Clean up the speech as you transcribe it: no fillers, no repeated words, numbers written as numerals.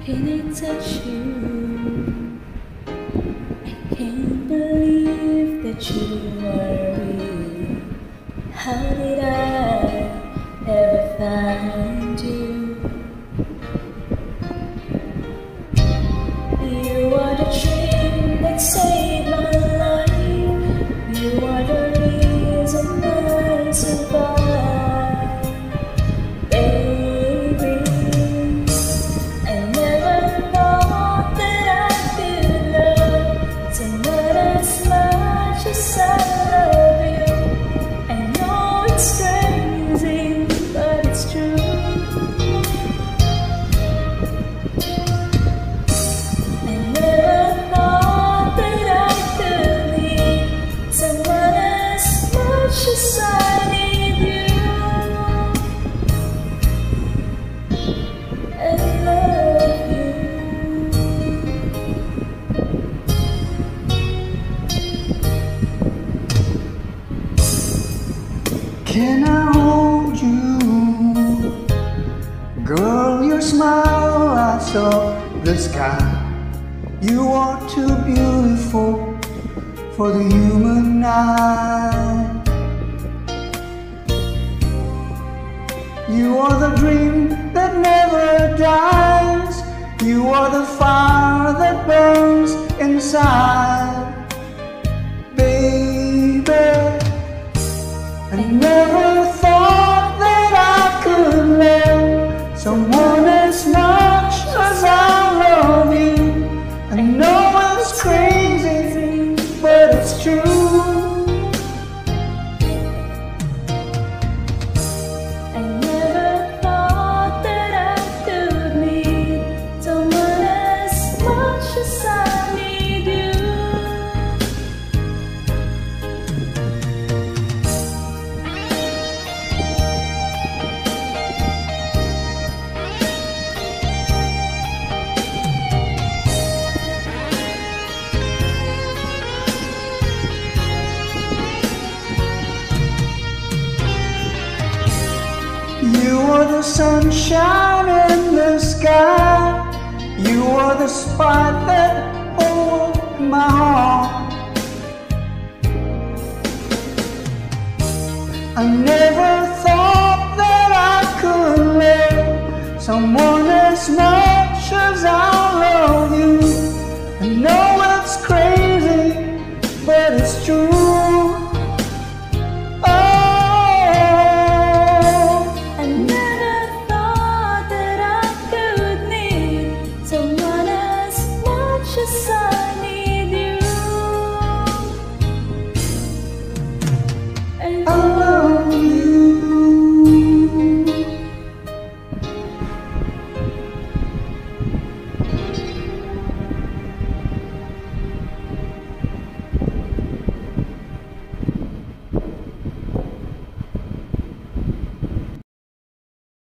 Can I touch you? I can't believe that you are real. How did I ever find you? You are the dream that saved my life. You are the reason I survive. Baby, I never thought that I could love someone as much as I love you. I know it's crazy, but it's true. Just I need you and love you. Can I hold you? Girl, your smile lights up the sky. You are too beautiful for the human eye. You are the dream that never dies. You are the fire that burns inside. Baby, I never thought that I could love someone as much as I love you. I know it's crazy, but it's true. You are the sunshine in the sky. You are the spark that opened my heart. I never thought that I could love someone as much